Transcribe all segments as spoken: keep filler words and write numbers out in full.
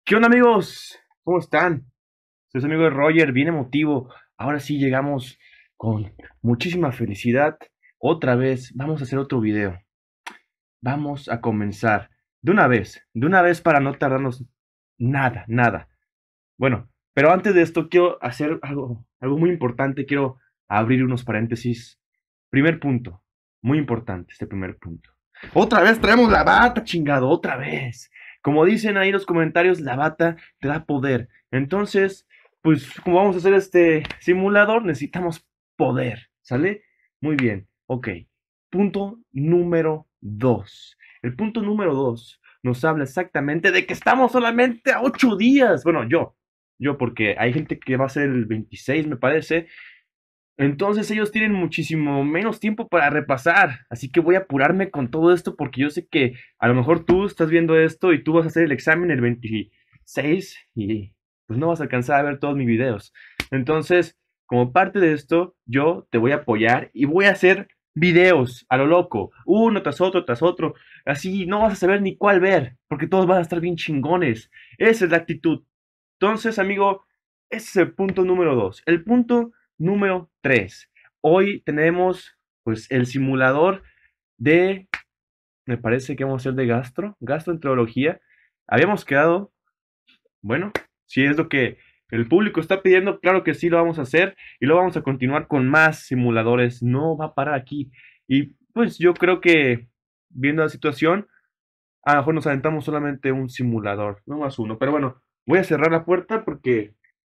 ¿Qué onda, amigos? ¿Cómo están? Soy su amigo de Roger, bien emotivo. Ahora sí llegamos con muchísima felicidad. Otra vez vamos a hacer otro video. Vamos a comenzar de una vez, de una vez para no tardarnos nada, nada. Bueno, pero antes de esto quiero hacer algo, algo muy importante. Quiero abrir unos paréntesis. Primer punto, muy importante este primer punto. Otra vez traemos la bata, chingado, otra vez. Como dicen ahí en los comentarios, la bata te da poder. Entonces, pues como vamos a hacer este simulador, necesitamos poder, ¿sale? Muy bien, ok. Punto número dos. El punto número dos nos habla exactamente de que estamos solamente a ocho días. Bueno, yo, yo porque hay gente que va a ser el veintiséis, me parece. Entonces ellos tienen muchísimo menos tiempo para repasar, así que voy a apurarme con todo esto porque yo sé que a lo mejor tú estás viendo esto y tú vas a hacer el examen el veintiséis y pues no vas a alcanzar a ver todos mis videos. Entonces, como parte de esto, yo te voy a apoyar y voy a hacer videos a lo loco, uno tras otro, tras otro, así no vas a saber ni cuál ver, porque todos van a estar bien chingones. Esa es la actitud. Entonces, amigo, ese es el punto número dos. El punto número tres. Hoy tenemos pues el simulador de, me parece que vamos a hacer de gastro, gastroenterología. Habíamos quedado, bueno, si es lo que el público está pidiendo, claro que sí lo vamos a hacer y lo vamos a continuar con más simuladores. No va a parar aquí. Y pues yo creo que viendo la situación, a lo mejor nos aventamos solamente un simulador, no más uno. Pero bueno, voy a cerrar la puerta porque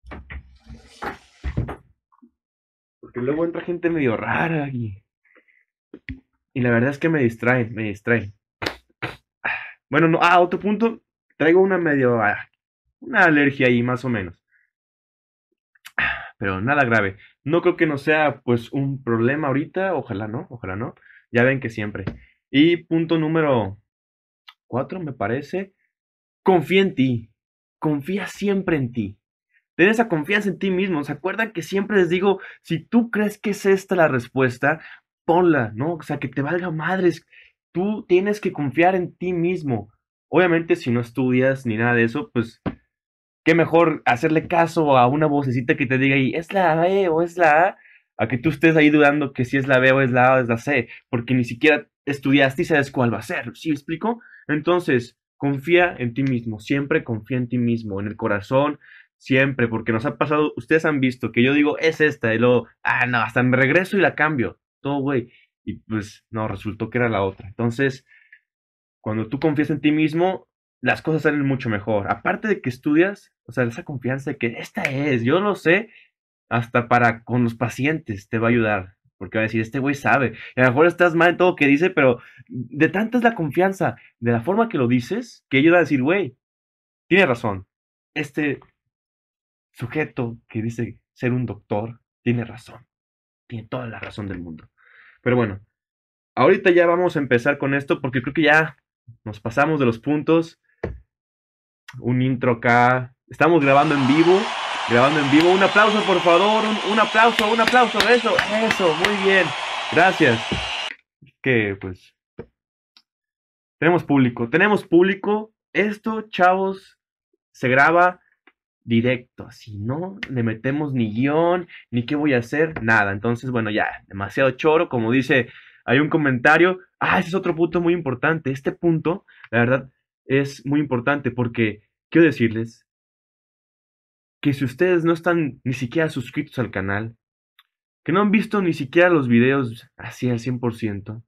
porque luego entra gente medio rara y, y la verdad es que me distraen, me distraen. Bueno, no, ah, otro punto, traigo una medio, ah, una alergia ahí más o menos, pero nada grave. No creo que no sea pues un problema ahorita, ojalá no, ojalá no. Ya ven que siempre. Y punto número cuatro, me parece, confía en ti, confía siempre en ti. Ten esa confianza en ti mismo. ¿Se acuerdan que siempre les digo, si tú crees que es esta la respuesta, ponla, ¿no? O sea, que te valga madres. Tú tienes que confiar en ti mismo. Obviamente, si no estudias ni nada de eso, pues qué mejor hacerle caso a una vocecita que te diga, y es la B o es la A, a que tú estés ahí dudando que si es la B o es la A o es la C, porque ni siquiera estudiaste y sabes cuál va a ser. ¿Sí me explico? Entonces, confía en ti mismo, siempre confía en ti mismo, en el corazón, siempre, porque nos ha pasado, ustedes han visto que yo digo, es esta, y luego, ah, no, hasta me regreso y la cambio, todo, güey, y pues no, resultó que era la otra. Entonces, cuando tú confías en ti mismo, las cosas salen mucho mejor. Aparte de que estudias, o sea, esa confianza de que esta es, yo lo sé, hasta para con los pacientes te va a ayudar. Porque va a decir, este güey sabe. Y a lo mejor estás mal en todo lo que dice, pero de tanta es la confianza, de la forma que lo dices, que ellos van a decir, güey, tiene razón. Este sujeto que dice ser un doctor tiene razón. Tiene toda la razón del mundo. Pero bueno, ahorita ya vamos a empezar con esto porque creo que ya nos pasamos de los puntos. Un intro acá. Estamos grabando en vivo. Grabando en vivo. Un aplauso, por favor. Un, un aplauso, un aplauso. Eso, eso. Muy bien. Gracias. Que pues tenemos público. Tenemos público. Esto, chavos, se graba directo. Así no le metemos ni guión, ni qué voy a hacer. Nada. Entonces, bueno, ya. Demasiado choro. Como dice, hay un comentario. Ah, ese es otro punto muy importante. Este punto, la verdad, es muy importante porque quiero decirles que si ustedes no están ni siquiera suscritos al canal, que no han visto ni siquiera los videos así al cien por ciento,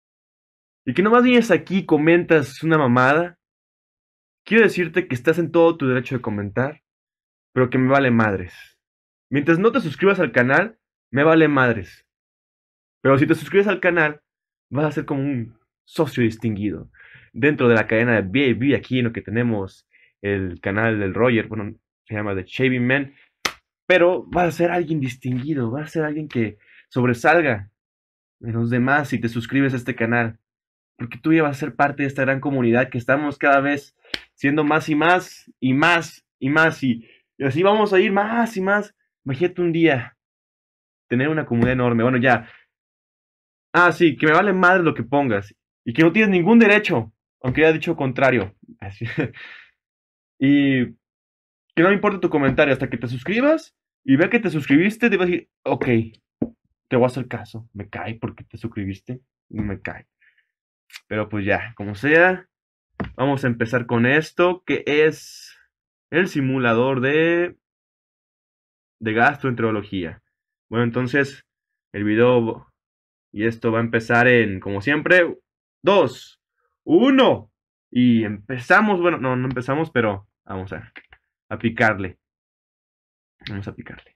y que nomás vienes aquí y comentas una mamada, quiero decirte que estás en todo tu derecho de comentar, pero que me vale madres. Mientras no te suscribas al canal, me vale madres. Pero si te suscribes al canal, vas a ser como un socio distinguido. Dentro de la cadena de V A V, aquí en lo que tenemos el canal del Roger, bueno, se llama The Shaving Man. Pero vas a ser alguien distinguido, vas a ser alguien que sobresalga de los demás si te suscribes a este canal. Porque tú ya vas a ser parte de esta gran comunidad que estamos cada vez siendo más y más y más y más. Y, y así vamos a ir más y más. Imagínate un día tener una comunidad enorme. Bueno, ya. Ah, sí, que me vale madre lo que pongas. Y que no tienes ningún derecho, aunque haya dicho contrario. Así. Y Que no me importa tu comentario hasta que te suscribas y vea que te suscribiste, te vas a decir, ok, te voy a hacer caso. Me cae porque te suscribiste. Me cae. Pero pues ya, como sea, vamos a empezar con esto, que es el simulador de, de gastroenterología. Bueno, entonces, el video y esto va a empezar en, como siempre, dos, uno. Y empezamos, bueno, no, no empezamos, pero vamos a, a picarle. Vamos a picarle.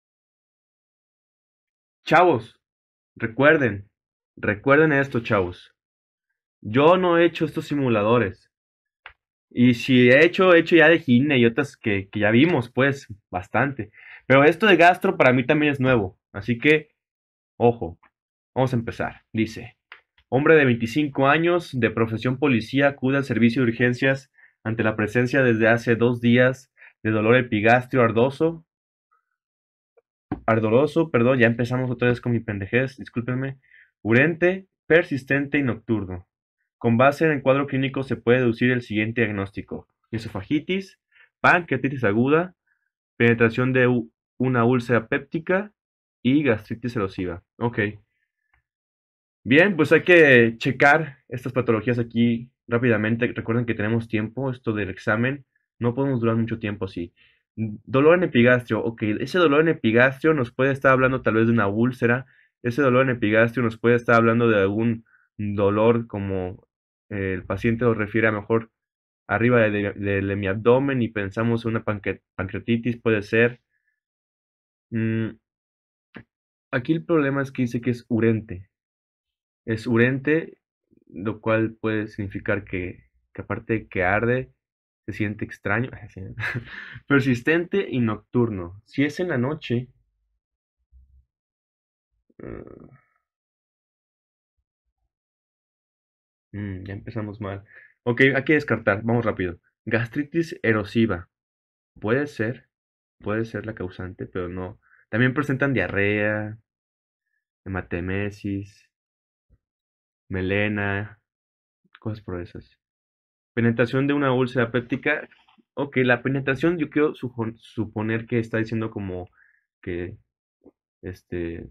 Chavos, recuerden, recuerden esto, chavos. Yo no he hecho estos simuladores. Y si he hecho, he hecho ya de gine y otras que, que ya vimos, pues, bastante. Pero esto de gastro para mí también es nuevo. Así que, ojo, vamos a empezar. Dice, hombre de veinticinco años, de profesión policía, acude al servicio de urgencias ante la presencia desde hace dos días de dolor epigastrio ardoso, ardoroso, perdón, ya empezamos otra vez con mi pendejez, discúlpenme, urente, persistente y nocturno. Con base en el cuadro clínico se puede deducir el siguiente diagnóstico: esofagitis, pancreatitis aguda, penetración de u- una úlcera péptica y gastritis erosiva. Ok. Bien, pues hay que checar estas patologías aquí rápidamente. Recuerden que tenemos tiempo, esto del examen, no podemos durar mucho tiempo así. Mm, Dolor en epigastrio, ok, ese dolor en epigastrio nos puede estar hablando tal vez de una úlcera, ese dolor en epigastrio nos puede estar hablando de algún dolor como eh, el paciente lo refiere a mejor arriba de, de- de mi abdomen y pensamos en una pancre- pancreatitis, puede ser. Mm, Aquí el problema es que dice que es urente. Es urente, lo cual puede significar que, que aparte de que arde, se siente extraño. Persistente y nocturno. Si es en la noche, eh, mm, ya empezamos mal. Ok, hay que descartar, vamos rápido. Gastritis erosiva. Puede ser, puede ser la causante, pero no. También presentan diarrea, hematemesis, melena, cosas por esas. Penetración de una úlcera péptica. Ok, la penetración yo quiero supo- suponer que está diciendo como que este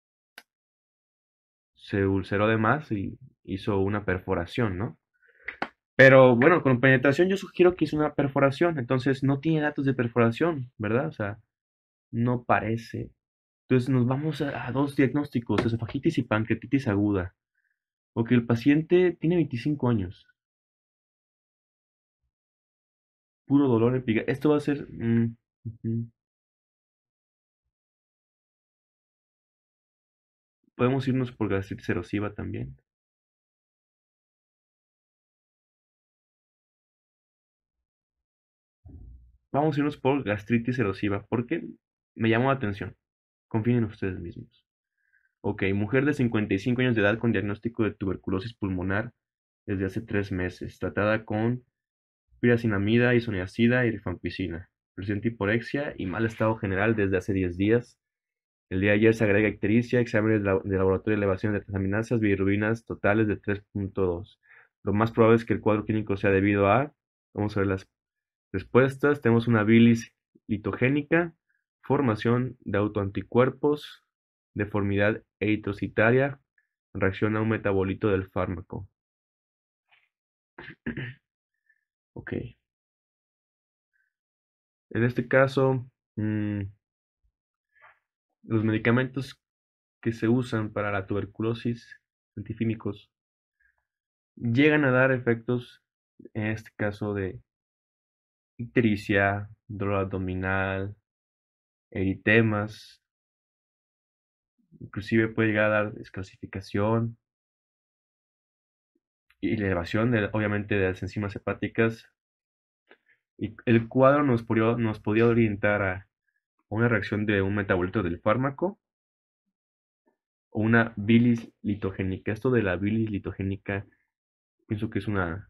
se ulceró de más y hizo una perforación, ¿no? Pero bueno, con penetración yo sugiero que hizo una perforación, entonces no tiene datos de perforación, ¿verdad? O sea, no parece. Entonces nos vamos a, a dos diagnósticos, esofagitis y pancreatitis aguda. Ok, el paciente tiene veinticinco años, puro dolor epigástrico. Esto va a ser... mm, ujú. Podemos irnos por gastritis erosiva también. Vamos a irnos por gastritis erosiva, porque me llamó la atención. Confíen en ustedes mismos. Ok, mujer de cincuenta y cinco años de edad con diagnóstico de tuberculosis pulmonar desde hace tres meses, tratada con piracinamida, isoniazida y rifampicina. Presenta hiporexia y mal estado general desde hace diez días. El día de ayer se agrega ictericia, exámenes de, la- de laboratorio de elevación de transaminasas, bilirrubinas totales de tres punto dos. Lo más probable es que el cuadro clínico sea debido a, vamos a ver las respuestas: tenemos una bilis litogénica, formación de autoanticuerpos, deformidad eritrocitaria, reacción a un metabolito del fármaco. Ok, en este caso, mm, los medicamentos que se usan para la tuberculosis, antifímicos, llegan a dar efectos, en este caso de ictericia, dolor abdominal, eritemas, inclusive puede llegar a dar descalcificación y elevación, de- obviamente, de las enzimas hepáticas. Y el cuadro nos podría, nos podía orientar a una reacción de un metabolito del fármaco o una bilis litogénica. Esto de la bilis litogénica, pienso que es una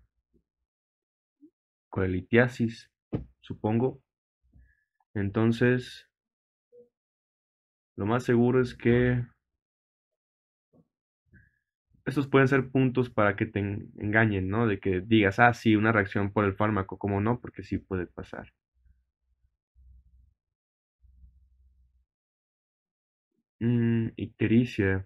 colelitiasis, supongo. Entonces, lo más seguro es que estos pueden ser puntos para que te en- engañen, ¿no? De que digas, ah, sí, una reacción por el fármaco, ¿cómo no? Porque sí puede pasar. Mm, ictericia.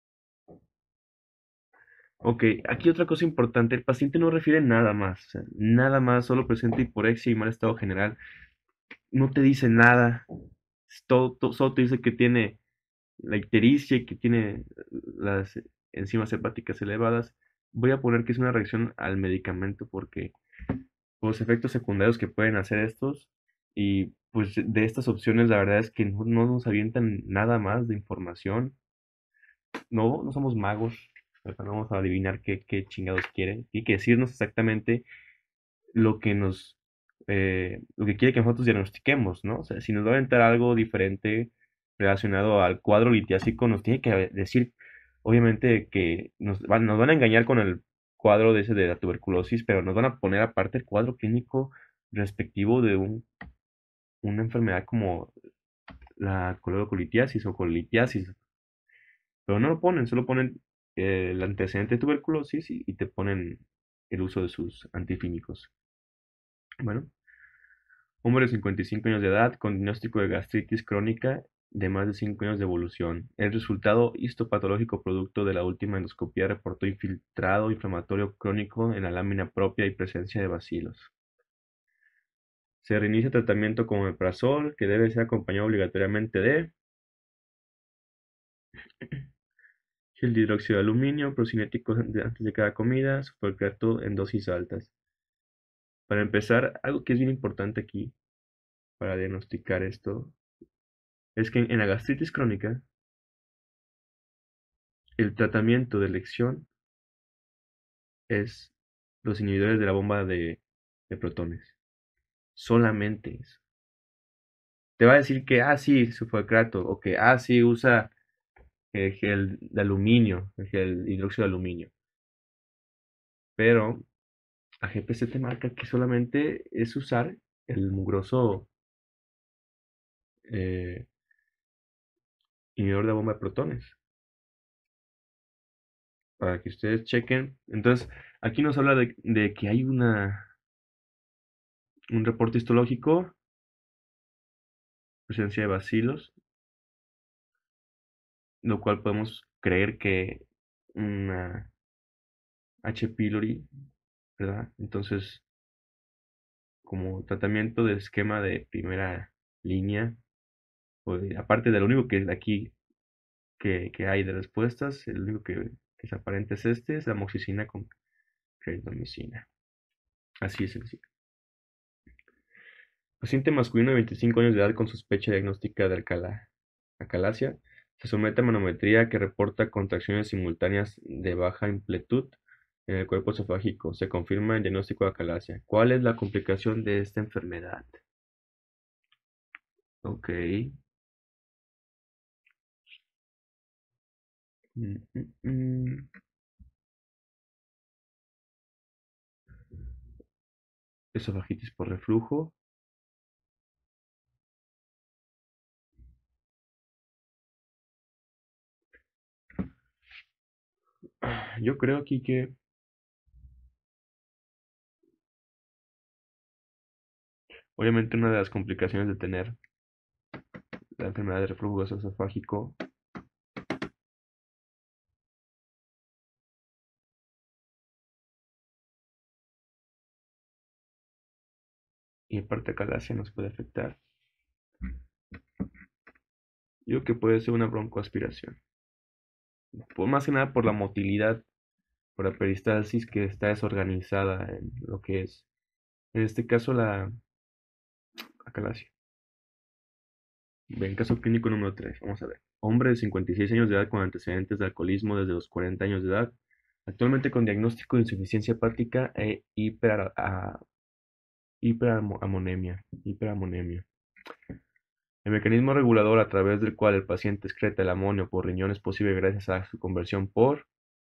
Ok, aquí otra cosa importante, el paciente no refiere nada más, o sea, nada más, solo presenta hiporexia y mal estado general, no te dice nada, es todo, to- solo te dice que tiene la ictericia y que tiene las enzimas hepáticas elevadas. Voy a poner que es una reacción al medicamento porque por los efectos secundarios que pueden hacer estos y pues de estas opciones la verdad es que no, no nos avientan nada más de información. No, no somos magos, o sea, no vamos a adivinar qué, qué chingados quiere. Tiene que decirnos exactamente lo que nos, eh, lo que quiere que nosotros diagnostiquemos, ¿no? O sea, si nos va a aventar algo diferente relacionado al cuadro litiásico, nos tiene que decir, obviamente, que nos van, nos van a engañar con el cuadro de ese de la tuberculosis, pero nos van a poner aparte el cuadro clínico respectivo de un, una enfermedad como la colitiasis o colitiasis. Pero no lo ponen, solo ponen eh, el antecedente de tuberculosis y, y te ponen el uso de sus antifímicos. Bueno, hombre de cincuenta y cinco años de edad con diagnóstico de gastritis crónica de más de cinco años de evolución. El resultado histopatológico producto de la última endoscopia reportó infiltrado inflamatorio crónico en la lámina propia y presencia de bacilos. Se reinicia tratamiento con omeprazol, que debe ser acompañado obligatoriamente de gel de hidróxido de aluminio, procinético antes de cada comida, supercreato en dosis altas. Para empezar, algo que es bien importante aquí para diagnosticar esto es que en la gastritis crónica el tratamiento de elección es los inhibidores de la bomba de, de protones. Solamente eso. Te va a decir que, ah, sí, sulfacrato, o que, ah, sí, usa el gel de aluminio, el gel hidróxido de aluminio. Pero a G P C te marca que solamente es usar el mugroso eh, inhibidor de bomba de protones. Para que ustedes chequen. Entonces, aquí nos habla de, de que hay una, un reporte histológico, presencia de bacilos, lo cual podemos creer que una H. pylori, ¿verdad? Entonces, como tratamiento de esquema de primera línea, pues, aparte de lo único que aquí que, que hay de respuestas, el único que, que es aparente es este, es la amoxicilina con clindamicina. Así es sencillo. Paciente masculino de veinticinco años de edad con sospecha diagnóstica de alcala- acalasia se somete a manometría que reporta contracciones simultáneas de baja amplitud en el cuerpo esofágico. Se confirma el diagnóstico de acalasia. ¿Cuál es la complicación de esta enfermedad? Ok. Mm, mm, mm. Esofagitis por reflujo. Yo creo aquí que obviamente una de las complicaciones de tener la enfermedad de reflujo esofágico y en parte acalasia nos puede afectar. Yo creo que puede ser una broncoaspiración. Por, más que nada por la motilidad, por la peristalsis que está desorganizada en lo que es, en este caso, la acalasia. Bien, caso clínico número tres. Vamos a ver. Hombre de cincuenta y seis años de edad con antecedentes de alcoholismo desde los cuarenta años de edad. Actualmente con diagnóstico de insuficiencia hepática e hiper, a- hiperamonemia. Hiperamonemia. El mecanismo regulador a través del cual el paciente excreta el amonio por riñón es posible gracias a su conversión por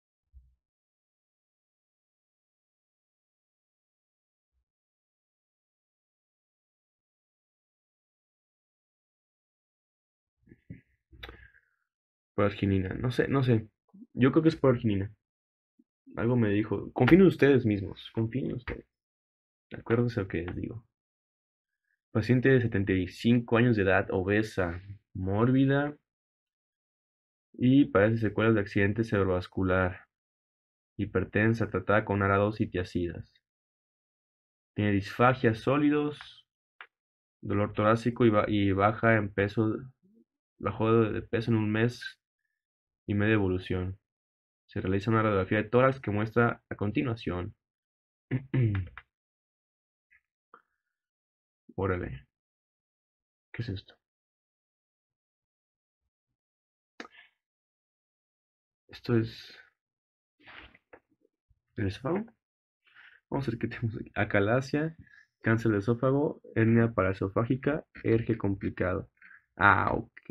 por arginina. No sé, no sé. Yo creo que es por arginina. Algo me dijo. Confíen en ustedes mismos. Confíen en ustedes. Acuérdense lo que les digo. Paciente de setenta y cinco años de edad, obesa, mórbida. y padece secuelas de accidente cerebrovascular, hipertensa, tratada con arados y tiazidas. Tiene disfagia sólidos, dolor torácico y, ba- y baja en peso, bajó de de peso en un mes y medio de evolución. Se realiza una radiografía de tórax que muestra a continuación. Órale, ¿qué es esto? Esto es el esófago. Vamos a ver qué tenemos aquí. Acalasia, cáncer de esófago, hernia paraesofágica, erge complicado. Ah, ok.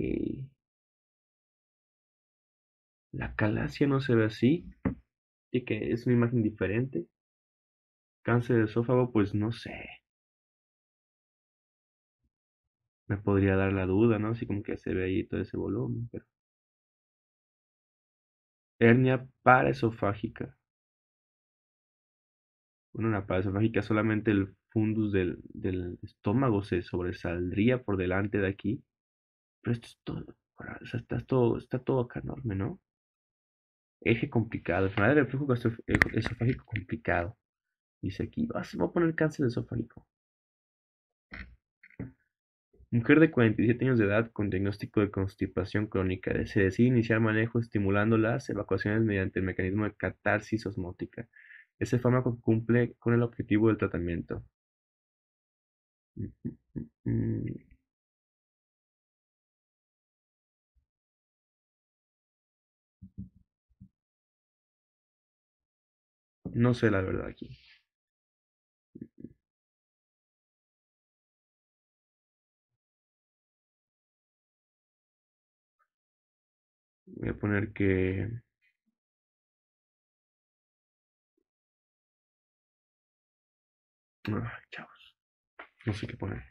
La acalasia no se ve así. Y que es una imagen diferente. Cáncer de esófago, pues no sé. Me podría dar la duda, ¿no? Así como que se ve ahí todo ese volumen. Pero... hernia paraesofágica. Bueno, la paraesofágica solamente el fundus del, del estómago se sobresaldría por delante de aquí. Pero esto es todo. O sea, está todo, está todo acá enorme, ¿no? Eje complicado. Enfermedad de reflujo gastroesofágico complicado. Dice aquí, vas, voy a poner cáncer esofágico. Mujer de cuarenta y siete años de edad con diagnóstico de constipación crónica. Se decide iniciar manejo estimulando las evacuaciones mediante el mecanismo de catarsis osmótica. Ese fármaco cumple con el objetivo del tratamiento. Mm, mm, mm, No sé la verdad aquí. Voy a poner que... ah, chavos. No sé qué poner.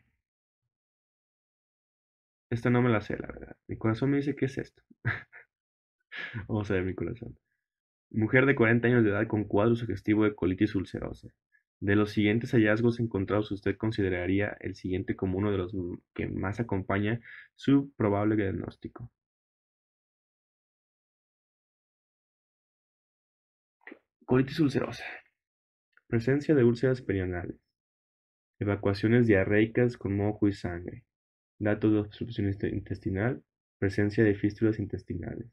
Esta no me la sé, la verdad. Mi corazón me dice que es esto. Vamos a ver mi corazón. Mujer de cuarenta años de edad con cuadro sugestivo de colitis ulcerosa. De los siguientes hallazgos encontrados, ¿usted consideraría el siguiente como uno de los que más acompaña su probable diagnóstico? Colitis ulcerosa. Presencia de úlceras perianales. Evacuaciones diarreicas con mojo y sangre. Datos de obstrucción intestinal. Presencia de fístulas intestinales.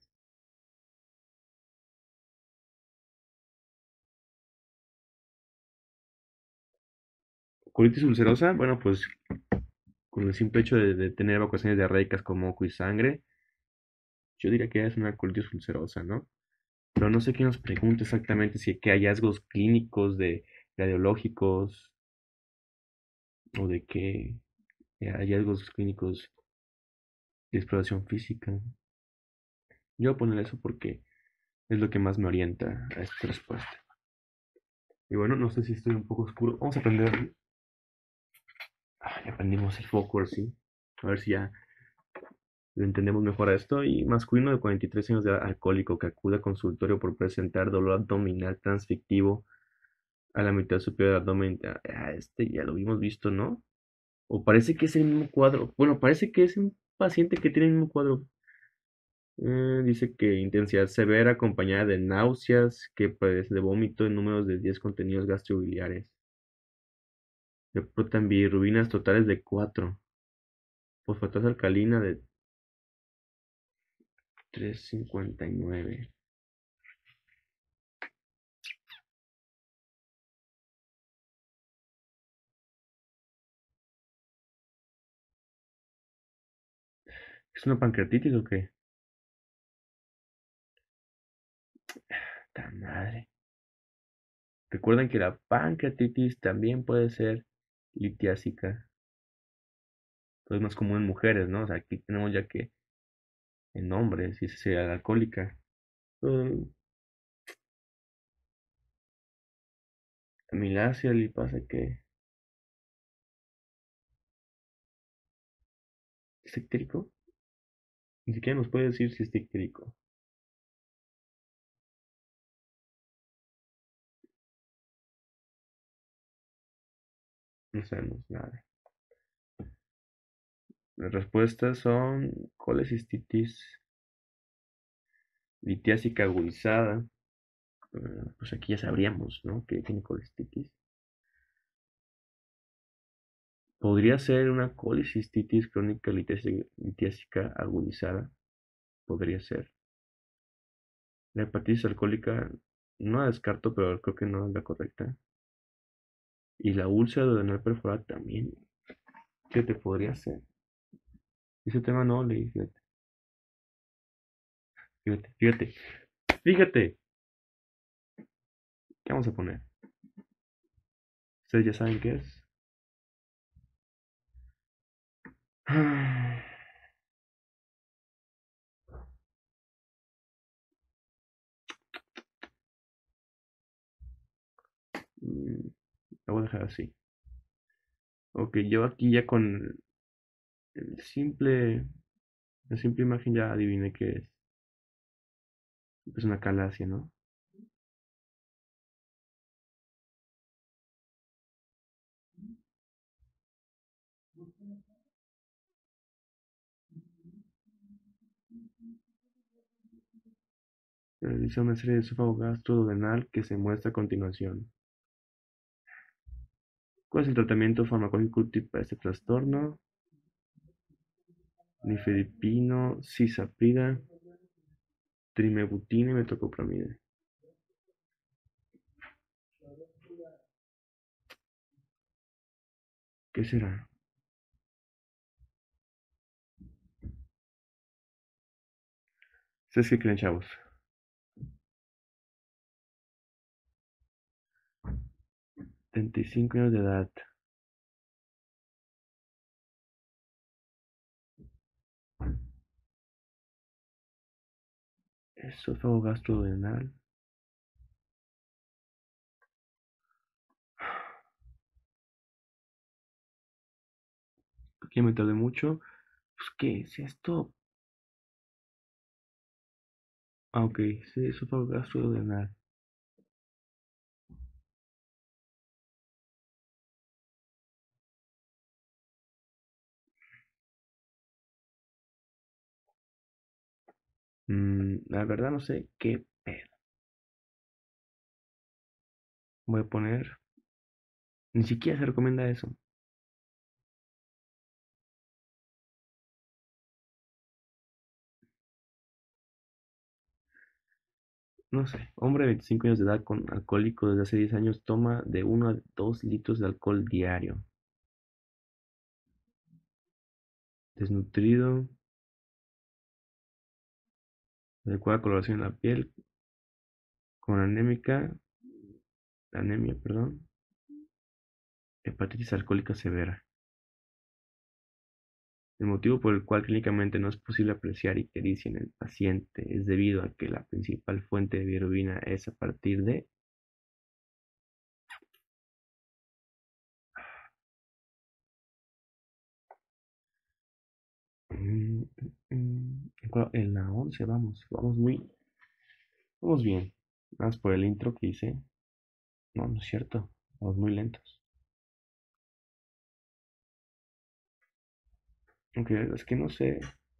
Colitis ulcerosa, bueno, pues con el simple hecho de, de tener evacuaciones diarreicas con mojo y sangre, yo diría que es una colitis ulcerosa, ¿no? Pero no sé qué nos pregunta exactamente si qué hallazgos clínicos de radiológicos o de qué eh, hallazgos clínicos de exploración física. Yo voy a poner eso porque es lo que más me orienta a esta respuesta. Y bueno, no sé si estoy un poco oscuro. Vamos a aprender. Ah, ya aprendimos el foco, sí. A ver si ya le entendemos mejor a esto. Y masculino de cuarenta y tres años de edad, alcohólico, que acude al consultorio por presentar dolor abdominal transfictivo a la mitad superior del abdomen. Ah, este ya lo habíamos visto, ¿no? O parece que es el mismo cuadro. Bueno, parece que es un paciente que tiene el mismo cuadro. Eh, dice que intensidad severa acompañada de náuseas, que padece de vómito en números de diez contenidos gastrobiliares. Reportan bilirrubinas totales de cuatro. Fosfatasa alcalina de trescientos cincuenta y nueve. ¿Es una pancreatitis o qué? ¡Ta madre! Recuerden que la pancreatitis también puede ser litiásica. Pero es más común en mujeres, ¿no? O sea, aquí tenemos ya que en hombres, y esa sería la alcohólica. Mm, Amilacia le pasa que es ictérico. Ni siquiera nos puede decir si es ictérico. No sabemos nada. Las respuestas son colecistitis. Litiásica agudizada. eh, Pues aquí ya sabríamos, ¿no? Que tiene colestitis. Podría ser una colicistitis crónica litiásica, litiásica agudizada. Podría ser. La hepatitis alcohólica no la descarto, pero creo que no es la correcta. Y la úlcera duodenal perforada también. ¿Qué te podría hacer? Ese tema no leí, fíjate. Fíjate, fíjate. Fíjate. ¿Qué vamos a poner? Ustedes ya saben qué es. Mm, La voy a dejar así. Ok, yo aquí ya con el simple, la simple imagen ya adiviné qué es. Es una calasia, ¿no? Se realiza una serie de esófago gastroduodenal que se muestra a continuación. ¿Cuál es el tratamiento farmacológico útil para este trastorno? Nifedipino, cisaprida, trimebutina y metoclopramide. ¿Qué será? ¿Ustedes qué creen, chavos? setenta y cinco años de edad. Esófago gastroduodenal. Aquí me tardé mucho. Pues, ¿qué es esto? Ah, ok. Sí, esófago gastroduodenal. Mm, la verdad no sé qué pedo. Voy a poner. Ni siquiera se recomienda eso. No sé. Hombre de veinticinco años de edad con alcohólico desde hace diez años toma de uno a dos litros de alcohol diario. Desnutrido. Adecuada coloración en la piel. Con anémica. Anemia, perdón. Hepatitis alcohólica severa. El motivo por el cual clínicamente no es posible apreciar ictericia en el paciente es debido a que la principal fuente de bilirrubina es a partir de. mm, mm, En la once vamos, vamos muy, vamos bien. Más por el intro que hice. No, no es cierto. Vamos muy lentos. Aunque es que no sé.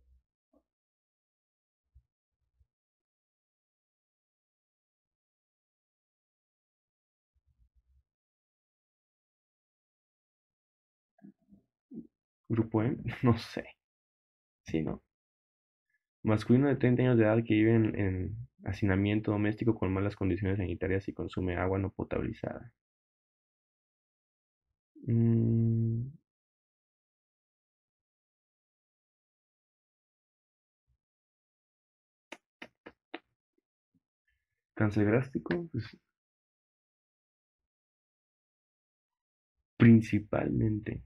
Grupo M, no sé. Sí, ¿no? Masculino de treinta años de edad que vive en, en hacinamiento doméstico con malas condiciones sanitarias y consume agua no potabilizada. Mm, Cáncer gástrico, pues, principalmente.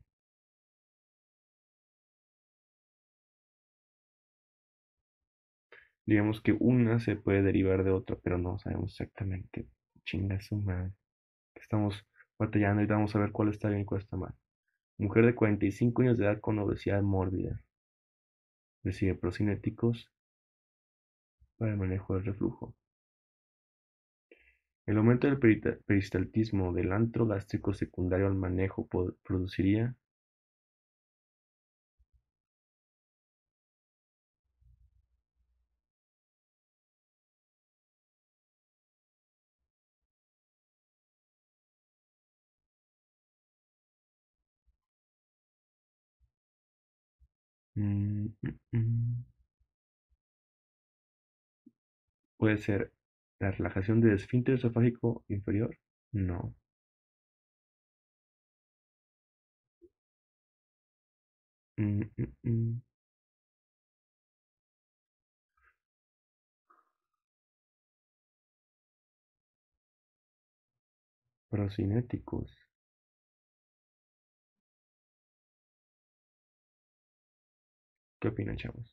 Digamos que una se puede derivar de otra, pero no sabemos exactamente. Chinga su madre. Estamos batallando y vamos a ver cuál está bien y cuál está mal. Mujer de cuarenta y cinco años de edad con obesidad mórbida. Recibe procinéticos para el manejo del reflujo. El aumento del perita- peristaltismo del antro gástrico secundario al manejo po- produciría. Mm, mm, mm. Puede ser la relajación del esfínter esofágico inferior. No. Mm, mm, mm. Procinéticos. ¿Qué opinan, chavos?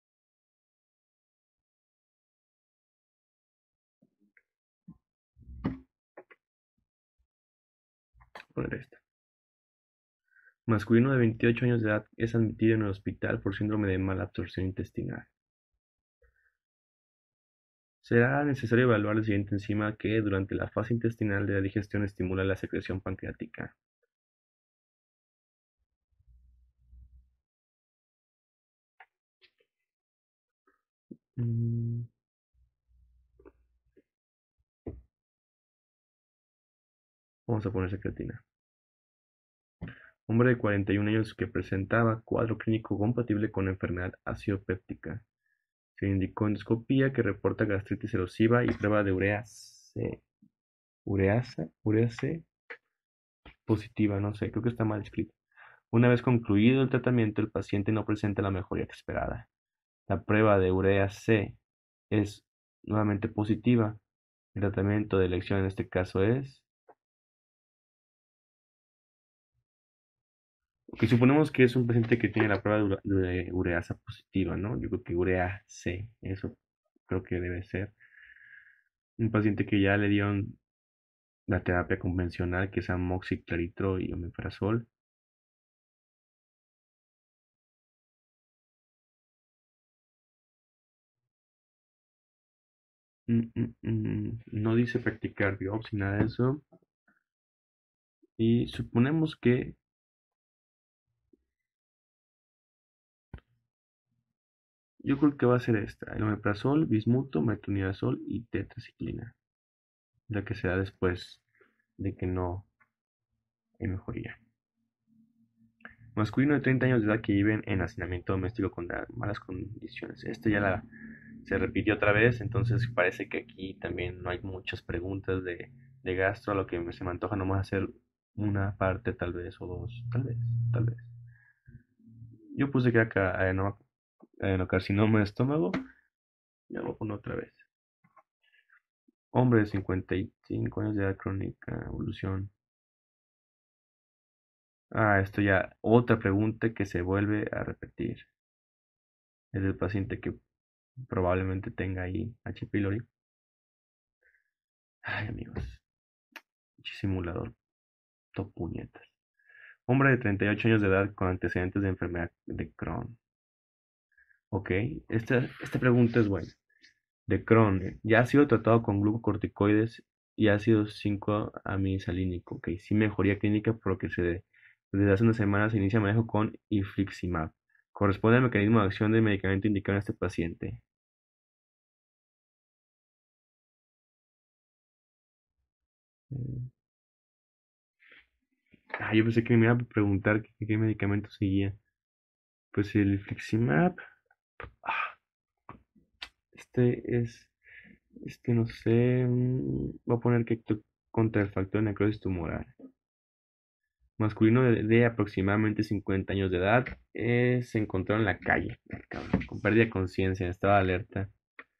Poner esta. Masculino de veintiocho años de edad es admitido en el hospital por síndrome de mala absorción intestinal. Será necesario evaluar la siguiente enzima que, durante la fase intestinal de la digestión, estimula la secreción pancreática. Mm, vamos a poner secretina. Hombre de cuarenta y un años que presentaba cuadro clínico compatible con enfermedad ácido péptica. Se indicó endoscopía que reporta gastritis erosiva y prueba de urea C. Ureasa, urea C positiva, no sé, creo que está mal escrito. Una vez concluido el tratamiento, el paciente no presenta la mejoría esperada. La prueba de urea C es nuevamente positiva. El tratamiento de elección en este caso es... Ok, suponemos que es un paciente que tiene la prueba de, ura- de ureasa positiva, ¿no? Yo creo que urea C, eso creo que debe ser. Un paciente que ya le dieron la terapia convencional, que es amoxiclaritro y omeprazol. Mm, mm, mm, No dice practicar biopsia, nada de eso. Y suponemos que yo creo que va a ser esta, el omeprazol, bismuto, metronidazol y tetraciclina, la que se da después de que no hay mejoría. Masculino de treinta años de edad que viven en hacinamiento doméstico con malas condiciones. Esto ya la, se repitió otra vez, entonces parece que aquí también no hay muchas preguntas de, de gastro, a lo que se me antoja nomás hacer una parte tal vez o dos, tal vez, tal vez. Yo puse que acá adeno- adenocarcinoma de estómago, ya lo pongo otra vez. Hombre de cincuenta y cinco años de edad crónica, evolución. Ah, esto ya, otra pregunta que se vuelve a repetir. Es el paciente que probablemente tenga ahí H. pylori. Ay, amigos, simulador, top puñetas. Hombre de treinta y ocho años de edad con antecedentes de enfermedad de Crohn. Ok, esta, esta pregunta es buena. De Crohn, eh, ya ha sido tratado con glucocorticoides y ácido cinco aminsalínico. Ok, sin mejoría clínica, por lo que se de- desde hace unas semanas se inicia manejo con infliximab. Corresponde al mecanismo de acción del medicamento indicado en este paciente. Mm, Ah, yo pensé que me iba a preguntar qué, qué medicamento seguía. Pues el infliximab. Ah, este es, este no sé, mm, voy a poner que actúa contra el factor de necrosis tumoral. Masculino de, de aproximadamente cincuenta años de edad, eh, se encontró en la calle, ah, cabrón, con pérdida de conciencia, estaba alerta,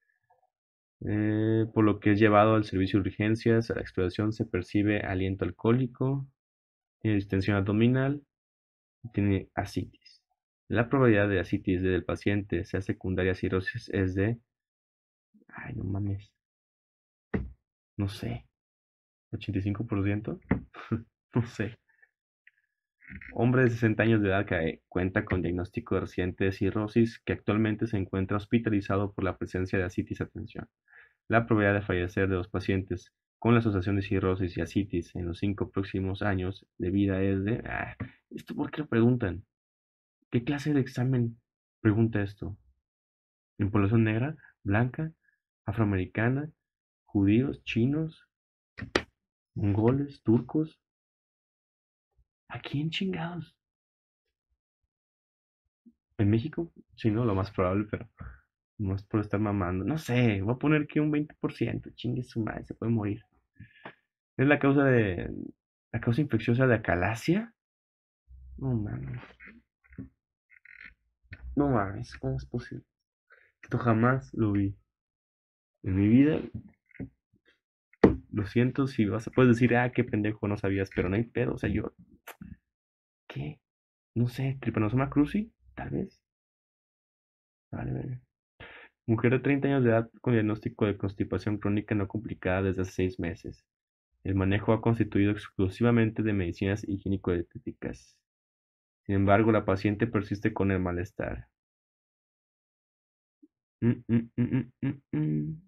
eh, por lo que es llevado al servicio de urgencias. A la exploración se percibe aliento alcohólico, tiene distensión abdominal y tiene ascitis. La probabilidad de ascitis del paciente sea secundaria a cirrosis es de, ay, no mames, no sé, ochenta y cinco por ciento. No sé. Hombre de sesenta años de edad que cuenta con diagnóstico reciente de cirrosis, que actualmente se encuentra hospitalizado por la presencia de ascitis. Atención. La probabilidad de fallecer de los pacientes con la asociación de cirrosis y ascitis en los cinco próximos años de vida es de... Ah, ¿esto por qué lo preguntan? ¿Qué clase de examen pregunta esto? ¿En población negra, blanca, afroamericana, judíos, chinos, mongoles, turcos? ¿A quién chingados? ¿En México? Sí, no, lo más probable, pero no es por estar mamando. No sé, voy a poner que un veinte por ciento. Chingue su madre, se puede morir. ¿Es la causa de... la causa infecciosa de acalasia? No mames, no mames, ¿cómo es posible? Esto jamás lo vi. En mi vida, lo siento si vas a... Puedes decir, ah, qué pendejo, no sabías, pero no hay pedo. O sea, yo, ¿qué? No sé, Trypanosoma cruzi, tal vez. Vale, vale. Mujer de treinta años de edad con diagnóstico de constipación crónica no complicada desde hace seis meses. El manejo ha constituido exclusivamente de medicinas higiénico-dietéticas. Sin embargo, la paciente persiste con el malestar. Mm, mm, mm, mm, mm, mm.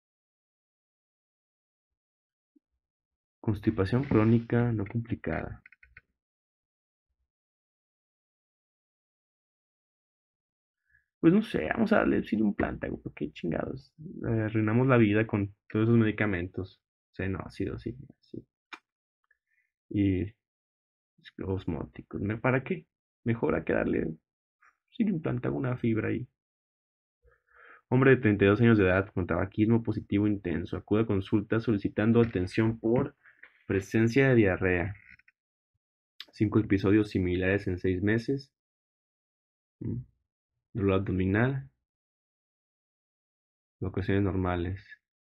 Constipación crónica no complicada. Pues no sé, vamos a darle sí, un plántago, porque chingados. Eh, arruinamos la vida con todos esos medicamentos. Sí, no, ácido, sí, sí. Y osmóticos. ¿me- ¿Para qué? Mejor hay que darle sí, un plántago, una fibra ahí. Hombre de treinta y dos años de edad con tabaquismo positivo intenso. Acude a consulta solicitando atención por presencia de diarrea. Cinco episodios similares en seis meses. Mm, Dolor abdominal. Ocasiones normales.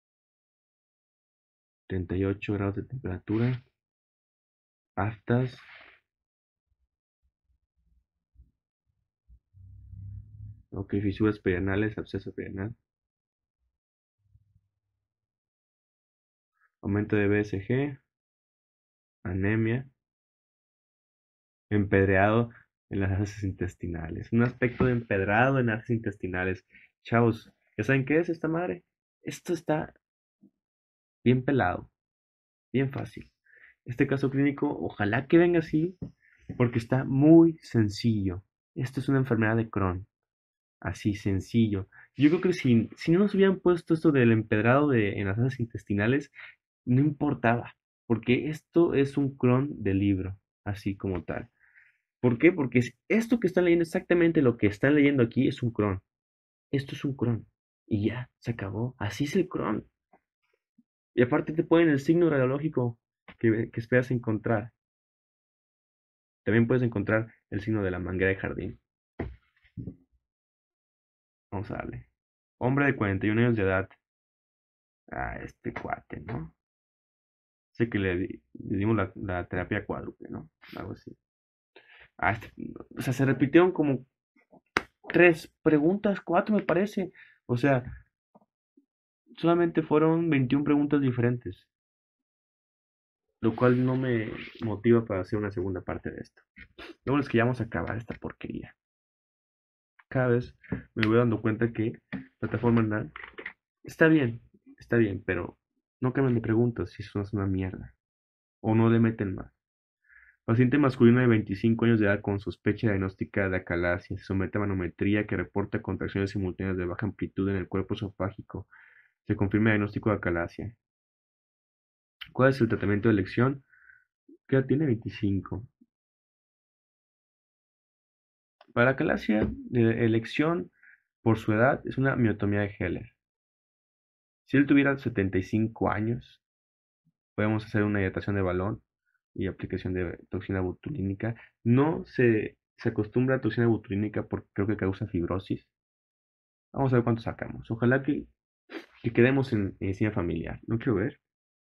treinta y ocho grados de temperatura. Aftas. Ok, fisuras perianales, absceso perianal. Aumento de B S G. Anemia. Empedreado en las heces intestinales. Un aspecto de empedrado en las heces intestinales. Chavos, ¿ya saben qué es esta madre? Esto está bien pelado, bien fácil. Este caso clínico, ojalá que venga así, porque está muy sencillo. Esto es una enfermedad de Crohn, así sencillo. Yo creo que si, si no nos hubieran puesto esto del empedrado de, en las heces intestinales, no importaba, porque esto es un Crohn de libro, así como tal. ¿Por qué? Porque es esto que están leyendo, exactamente lo que están leyendo aquí es un Crohn. Esto es un Crohn. Y ya, se acabó. Así es el Crohn. Y aparte te ponen el signo radiológico que, que esperas encontrar. También puedes encontrar el signo de la manguera de jardín. Vamos a darle. Hombre de cuarenta y un años de edad. Ah, este cuate, ¿no? Sé que le, di- le dimos la, la terapia cuádruple, ¿no? Algo así. Ah, este- o sea, se repitieron como tres preguntas, cuatro me parece. O sea, solamente fueron veintiuna preguntas diferentes, lo cual no me motiva para hacer una segunda parte de esto. Lo bueno es que ya vamos a acabar esta porquería. Cada vez me voy dando cuenta que plataforma Nal está bien, está bien, pero no cambien de preguntas si eso es una mierda. O no le meten más. Paciente masculino de veinticinco años de edad con sospecha diagnóstica de acalasia. Se somete a manometría que reporta contracciones simultáneas de baja amplitud en el cuerpo esofágico. Se confirma el diagnóstico de acalasia. ¿Cuál es el tratamiento de elección? ¿Qué edad tiene? veinticinco. Para la acalasia, de elección por su edad es una miotomía de Heller. Si él tuviera setenta y cinco años, podemos hacer una dilatación de balón y aplicación de toxina botulínica. No se, se acostumbra a toxina botulínica porque creo que causa fibrosis. Vamos a ver cuánto sacamos. Ojalá que, que quedemos en medicina familiar. No quiero ver.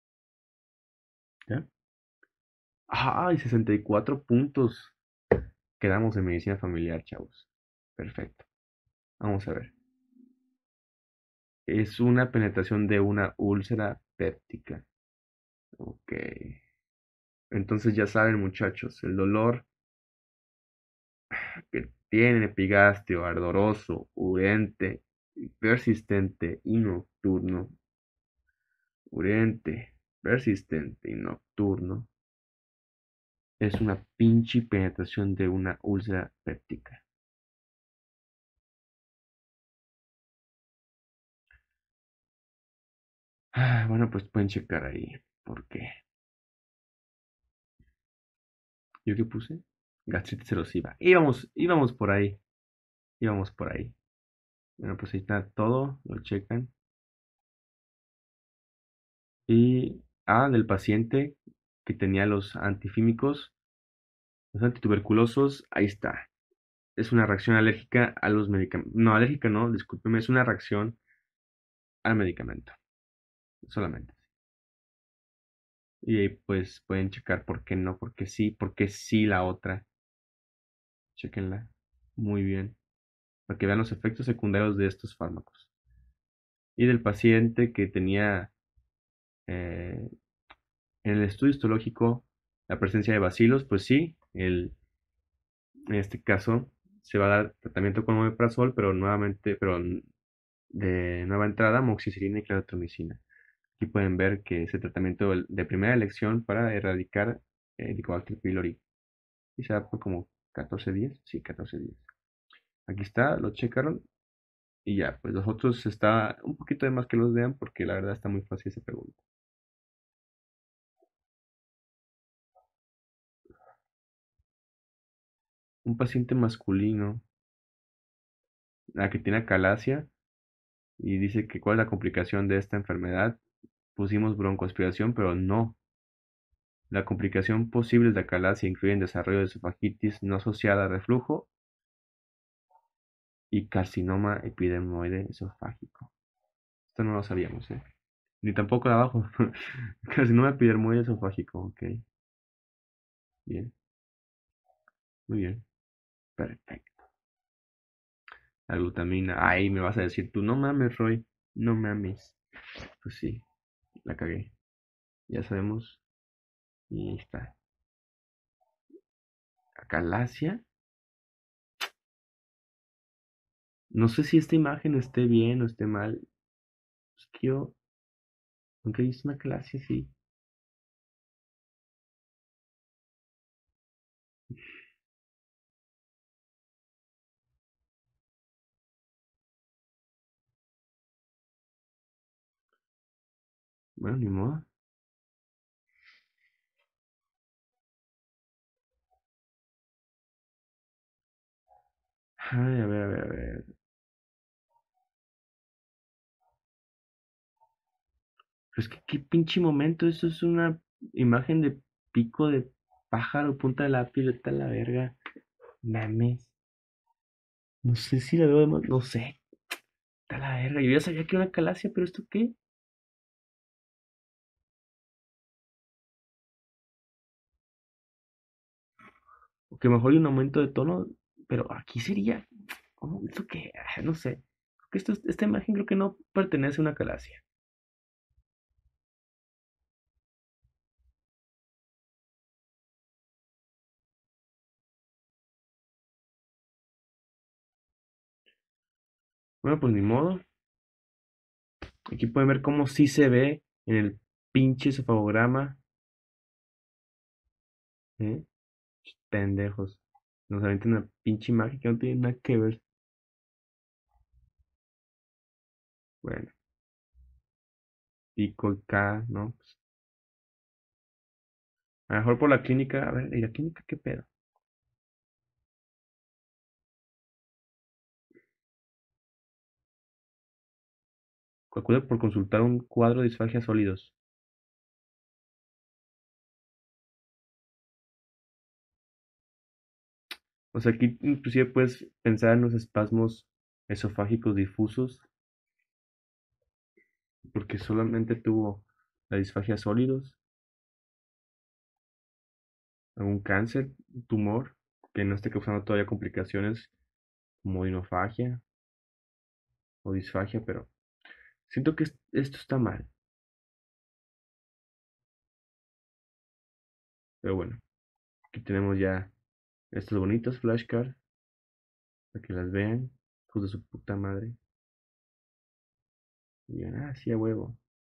¿Ya? ¡Ay! sesenta y cuatro puntos. Quedamos en medicina familiar, chavos. Perfecto. Vamos a ver. Es una penetración de una úlcera péptica. Ok. Entonces ya saben, muchachos, el dolor que tiene epigastrio, ardoroso, urente, persistente y nocturno, urente, persistente y nocturno, es una pinche penetración de una úlcera péptica. Ah, bueno, pues pueden checar ahí. ¿Por qué? ¿Yo qué puse? Gastritis erosiva. Íbamos, íbamos por ahí. Y vamos por ahí. Bueno, pues ahí está todo, lo checan. Y, ah, del paciente que tenía los antifímicos, los antituberculosos, ahí está. Es una reacción alérgica a los medicamentos. No, alérgica no, discúlpeme, es una reacción al medicamento, solamente. Y ahí pues pueden checar por qué no, por qué sí, por qué sí la otra. Chequenla muy bien, para que vean los efectos secundarios de estos fármacos. Y del paciente que tenía eh, en el estudio histológico la presencia de bacilos, pues sí, el, en este caso se va a dar tratamiento con omeprazol, pero nuevamente, pero de nueva entrada, moxicilina y claritromicina. Aquí pueden ver que ese tratamiento de primera elección para erradicar el Helicobacter pylori. Y se da por como catorce días. Sí, catorce días. Aquí está, lo checaron. Y ya, pues los otros está un poquito de más que los vean porque la verdad está muy fácil esa pregunta. Un paciente masculino, la que tiene acalasia, y dice que cuál es la complicación de esta enfermedad. Pusimos broncoaspiración, pero no. La complicación posible de acalasia incluyen desarrollo de esofagitis no asociada a reflujo y carcinoma epidermoide esofágico. Esto no lo sabíamos, ¿eh? Ni tampoco de abajo. Carcinoma epidermoide esofágico, ok. Bien, muy bien. Perfecto. La glutamina. Ay, me vas a decir tú, no mames, Roy. No mames. Pues sí, la cagué. Ya sabemos. Y ahí está. Acalasia. No sé si esta imagen esté bien o esté mal. Es que yo, aunque he visto una acalasia, sí. Bueno, ni modo. Ay, a ver, a ver, a ver. Pero es que qué pinche momento. Eso es una imagen de pico de pájaro, punta de lápiz, vete a la verga. Mames. No sé si la veo de más. No sé. Está a la verga. Yo ya sabía que era una calasia, pero ¿esto qué? O que mejor hay un aumento de tono. Pero aquí sería. ¿Cómo? ¿Esto qué? Ah, no sé. Creo que esto, esta imagen creo que no pertenece a una calasia. Bueno, pues ni modo. Aquí pueden ver cómo sí se ve en el pinche cefalograma. ¿Eh? Pendejos. Nos aventan una pinche imagen que no tiene nada que ver. Bueno, pico y K, ¿no? Pues, a lo mejor por la clínica. A ver, ¿y la clínica qué pedo? Acude por consultar un cuadro de disfagia sólidos. O sea, aquí inclusive puedes pensar en los espasmos esofágicos difusos, porque solamente tuvo la disfagia sólidos, algún cáncer, un tumor, que no esté causando todavía complicaciones como dinofagia o disfagia, pero siento que es- esto está mal. Pero bueno, aquí tenemos ya estos bonitos flashcards para que las vean, hijos de su puta madre. Y digan, ah, sí, a huevo.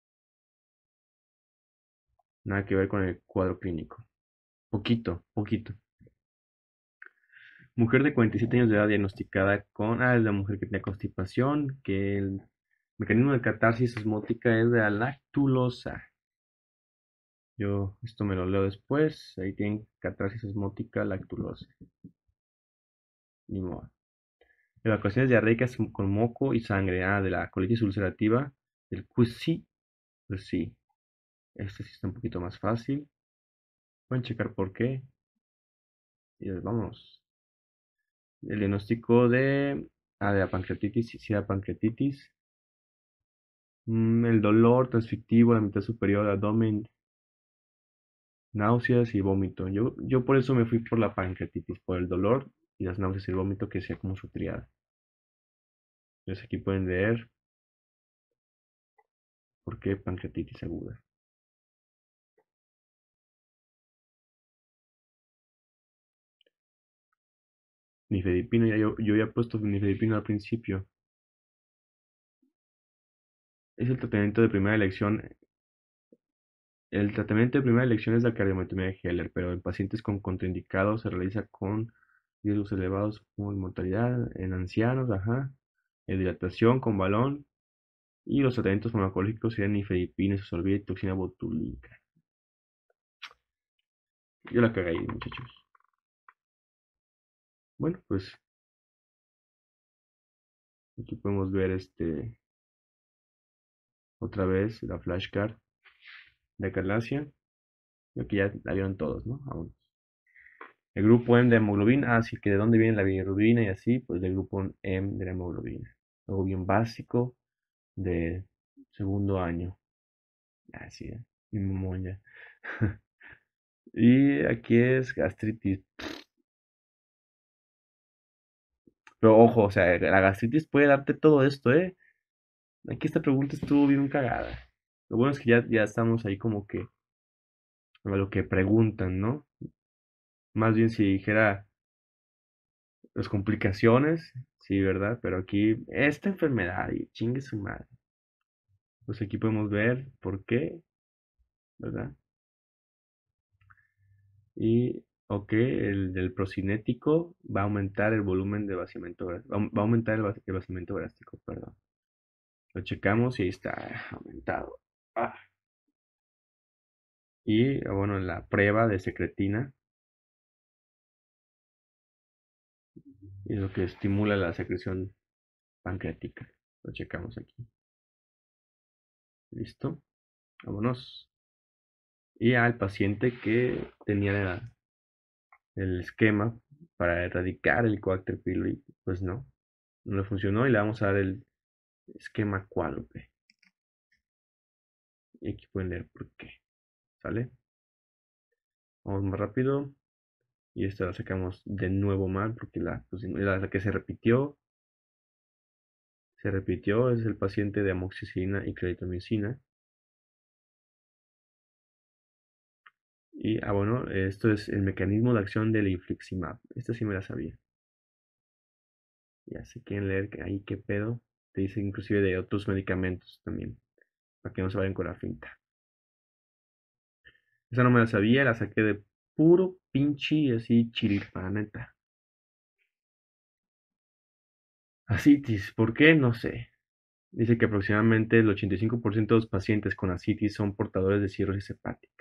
Nada que ver con el cuadro clínico. Poquito, poquito. Mujer de cuarenta y siete años de edad diagnosticada con... Ah, es la mujer que tiene constipación, que el mecanismo de catarsis osmótica es de la lactulosa. Yo esto me lo leo después. Ahí tienen catarsis osmótica, lactulosa. Ni modo. Evacuaciones diarreicas con moco y sangre. Ah, de la colitis ulcerativa. El Q S I. Pues sí. Este sí está un poquito más fácil. Pueden checar por qué. Y vamos. El diagnóstico de, ah, de la pancreatitis, sí, sí, la pancreatitis. Mm, el dolor transfictivo, la mitad superior del abdomen, náuseas y vómito. Yo, yo por eso me fui por la pancreatitis, por el dolor y las náuseas y el vómito que sea como su triada. Entonces aquí pueden leer por qué pancreatitis aguda. Nifedipino, ya yo, yo había puesto nifedipino al principio. Es el tratamiento de primera elección. El tratamiento de primera elección es la cardiometomía de Heller, pero en pacientes con contraindicados se realiza con riesgos elevados como mortalidad en ancianos, ajá, en dilatación con balón y los tratamientos farmacológicos serían nifedipina, isosorbida y toxina botulínica. Yo la cagué ahí, muchachos. Bueno, pues aquí podemos ver este otra vez la flashcard de Carlasia. Aquí ya la vieron todos, ¿no? Aún. El grupo M de hemoglobina, así que de dónde viene la bilirrubina y así, pues del grupo M de la hemoglobina. Algo bien básico de segundo año. Así, ¿eh? Mi momoña. Y aquí es gastritis. Pero ojo, o sea, la gastritis puede darte todo esto, ¿eh? Aquí esta pregunta estuvo bien cagada. Lo bueno es que ya, ya estamos ahí como que a lo que preguntan, ¿no? Más bien si dijera las complicaciones, sí, ¿verdad? Pero aquí, esta enfermedad, y chingue su madre. Pues aquí podemos ver por qué, ¿verdad? Y, ok, el del procinético va a aumentar el volumen de vaciamiento, gra- va, va a aumentar el, va- el vaciamiento gástrico, perdón. Lo checamos y ahí está aumentado. Ah, y, ah, bueno, la prueba de secretina es lo que estimula la secreción pancreática. Lo checamos aquí. Listo. Vámonos. Y al paciente que tenía la- el esquema para erradicar el Coacter pylori, pues no, no le funcionó y le vamos a dar el esquema cuádruple. Y aquí pueden leer por qué. ¿Sale? Vamos más rápido. Y esta la sacamos de nuevo mal porque la, pues, la, la que se repitió, se repitió, es el paciente de amoxicilina y claritromicina. Y, ah, bueno, esto es el mecanismo de acción del infliximab. Esta sí me la sabía. Ya si quieren leer que ahí qué pedo, te dice inclusive de otros medicamentos también, para que no se vayan con la finta. Esa no me la sabía, la saqué de puro pinche así chiripa, neta. Asitis, ¿por qué? No sé. Dice que aproximadamente el ochenta y cinco por ciento de los pacientes con asitis son portadores de cirrosis hepática.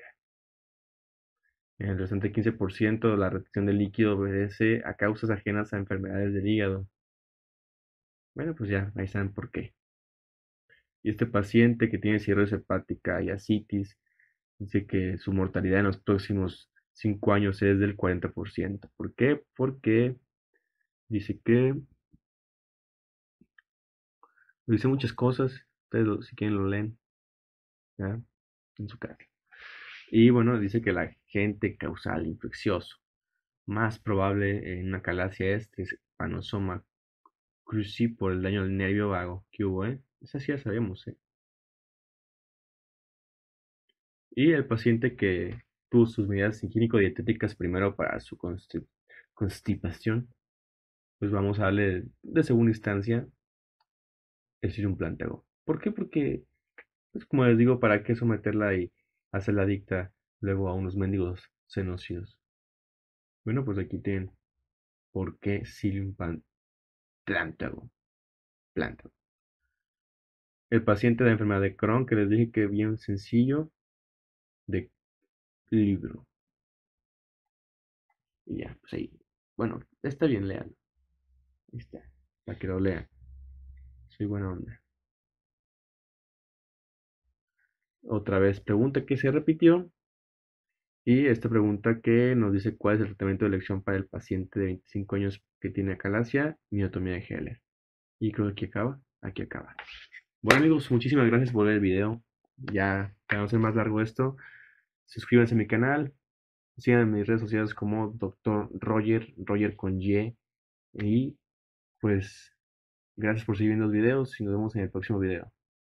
El restante quince por ciento de la retención de líquido obedece a causas ajenas a enfermedades del hígado. Bueno, pues ya, ahí saben por qué. Y este paciente que tiene cirrosis hepática y asitis, dice que su mortalidad en los próximos cinco años es del cuarenta por ciento. ¿Por qué? Porque dice que dice muchas cosas. Ustedes lo- si quieren lo leen, ¿ya? En su casa. Y bueno, dice que el agente causal infeccioso más probable en una calasia es Trypanosoma cruzi por el daño al nervio vago que hubo, ¿eh? Esa sí ya sabemos, ¿eh? Y el paciente que tuvo sus medidas higiénico-dietéticas primero para su consti- constipación, pues vamos a darle de segunda instancia el un planteo. ¿Por qué? Porque, pues como les digo, ¿para qué someterla y hacerla adicta luego a unos mendigos senocios? Bueno, pues aquí tienen por qué Psyllium plántago. Plántago. El paciente de enfermedad de Crohn, que les dije que bien sencillo, de libro. Y ya, pues ahí. Bueno, está bien, lean. Ahí está. para que lo lean. Soy buena onda. Otra vez, pregunta que se repitió. Y esta pregunta que nos dice cuál es el tratamiento de elección para el paciente de veinticinco años que tiene acalasia, miotomía de Heller. Y creo que aquí acaba. Aquí acaba. Bueno amigos, muchísimas gracias por ver el video. Ya, para no hacer más largo esto, suscríbanse a mi canal. Sigan en mis redes sociales como doctor Roger, Roger con Y. Y pues, gracias por seguir viendo los videos y nos vemos en el próximo video.